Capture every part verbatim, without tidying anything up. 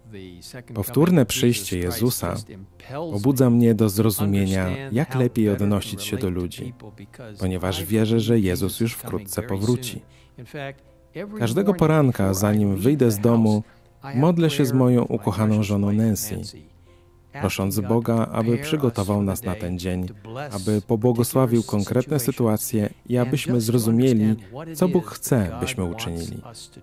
Powtórne przyjście Jezusa pobudza mnie do zrozumienia, jak lepiej odnosić się do ludzi, ponieważ wierzę, że Jezus już wkrótce powróci. Każdego poranka, zanim wyjdę z domu, modlę się z moją ukochaną żoną Nancy, prosząc Boga, aby przygotował nas na ten dzień, aby pobłogosławił konkretne sytuacje i abyśmy zrozumieli, co Bóg chce, byśmy uczynili.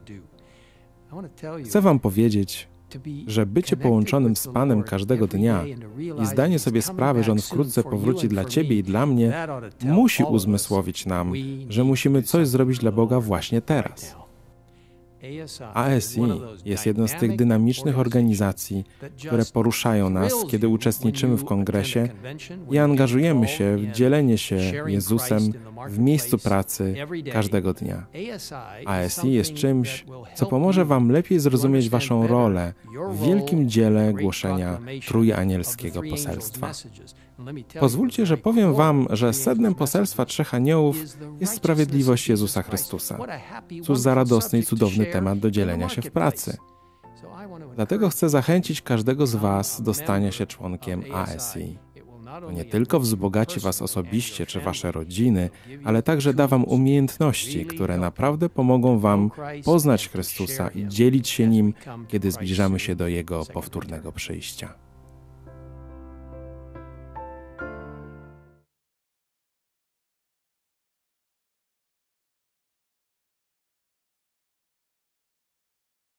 Chcę Wam powiedzieć, że bycie połączonym z Panem każdego dnia i zdanie sobie sprawy, że On wkrótce powróci dla Ciebie i dla mnie, musi uzmysłowić nam, że musimy coś zrobić dla Boga właśnie teraz. A S I jest jedną z tych dynamicznych organizacji, które poruszają nas, kiedy uczestniczymy w kongresie i angażujemy się w dzielenie się Jezusem w miejscu pracy każdego dnia. A S I jest czymś, co pomoże Wam lepiej zrozumieć Waszą rolę w wielkim dziele głoszenia trójanielskiego poselstwa. Pozwólcie, że powiem Wam, że sednem poselstwa Trzech Aniołów jest sprawiedliwość Jezusa Chrystusa. Cóż za radosny i cudowny temat do dzielenia się w pracy. Dlatego chcę zachęcić każdego z Was do stania się członkiem A S I. To nie tylko wzbogaci Was osobiście czy Wasze rodziny, ale także da Wam umiejętności, które naprawdę pomogą Wam poznać Chrystusa i dzielić się Nim, kiedy zbliżamy się do Jego powtórnego przyjścia.